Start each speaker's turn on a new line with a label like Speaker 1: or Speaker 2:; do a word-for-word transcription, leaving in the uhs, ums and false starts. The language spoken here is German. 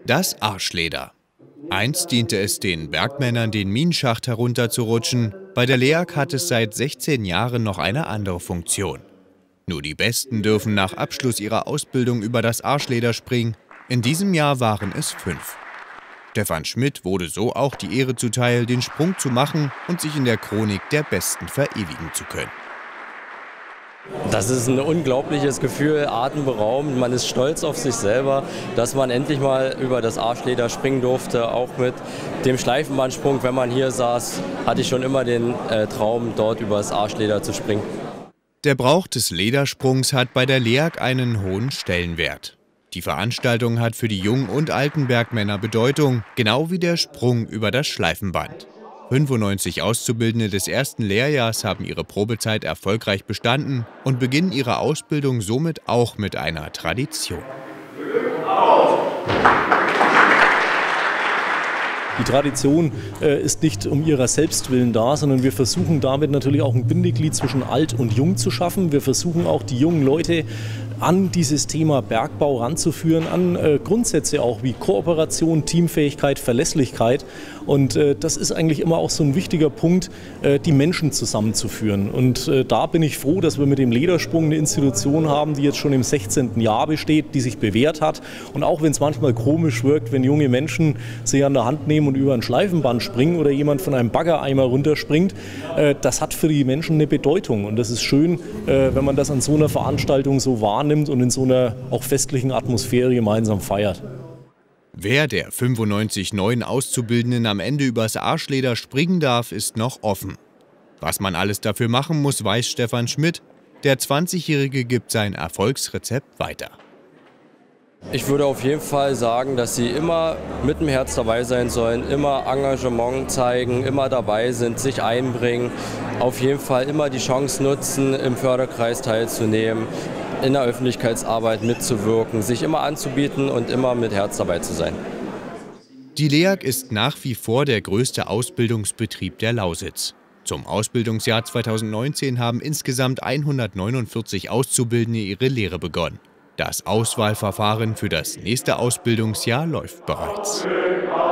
Speaker 1: Das Arschleder. Einst diente es den Bergmännern, den Minenschacht herunterzurutschen. Bei der L E A G hat es seit sechzehn Jahren noch eine andere Funktion. Nur die Besten dürfen nach Abschluss ihrer Ausbildung über das Arschleder springen. In diesem Jahr waren es fünf. Stefan Schmidt wurde so auch die Ehre zuteil, den Sprung zu machen und sich in der Chronik der Besten verewigen zu können.
Speaker 2: Das ist ein unglaubliches Gefühl, atemberaubend. Man ist stolz auf sich selber, dass man endlich mal über das Arschleder springen durfte. Auch mit dem Schleifenbandsprung, wenn man hier saß, hatte ich schon immer den äh, Traum, dort über das Arschleder zu springen.
Speaker 1: Der Brauch des Ledersprungs hat bei der L E A G einen hohen Stellenwert. Die Veranstaltung hat für die jungen und alten Bergmänner Bedeutung, genau wie der Sprung über das Schleifenband. fünfundneunzig Auszubildende des ersten Lehrjahrs haben ihre Probezeit erfolgreich bestanden und beginnen ihre Ausbildung somit auch mit einer Tradition.
Speaker 3: Die Tradition äh, ist nicht um ihrer selbst willen da, sondern wir versuchen damit natürlich auch ein Bindeglied zwischen alt und jung zu schaffen. Wir versuchen auch die jungen Leute an dieses Thema Bergbau ranzuführen, an äh, Grundsätze auch wie Kooperation, Teamfähigkeit, Verlässlichkeit. Und äh, das ist eigentlich immer auch so ein wichtiger Punkt, äh, die Menschen zusammenzuführen. Und äh, da bin ich froh, dass wir mit dem Ledersprung eine Institution haben, die jetzt schon im sechzehnten Jahr besteht, die sich bewährt hat. Und auch wenn es manchmal komisch wirkt, wenn junge Menschen sie an der Hand nehmen und über ein Schleifenband springen oder jemand von einem Baggereimer runterspringt, äh, das hat für die Menschen eine Bedeutung. Und das ist schön, äh, wenn man das an so einer Veranstaltung so wahrnimmt und in so einer auch festlichen Atmosphäre gemeinsam feiert.
Speaker 1: Wer der fünfundneunzig neuen Auszubildenden am Ende übers Arschleder springen darf, ist noch offen. Was man alles dafür machen muss, weiß Stefan Schmidt. Der zwanzigjährige gibt sein Erfolgsrezept weiter.
Speaker 2: Ich würde auf jeden Fall sagen, dass sie immer mit dem Herz dabei sein sollen, immer Engagement zeigen, immer dabei sind, sich einbringen. Auf jeden Fall immer die Chance nutzen, im Förderkreis teilzunehmen, in der Öffentlichkeitsarbeit mitzuwirken, sich immer anzubieten und immer mit Herz dabei zu sein.
Speaker 1: Die L E A G ist nach wie vor der größte Ausbildungsbetrieb der Lausitz. Zum Ausbildungsjahr zweitausendneunzehn haben insgesamt hundertneunundvierzig Auszubildende ihre Lehre begonnen. Das Auswahlverfahren für das nächste Ausbildungsjahr läuft bereits.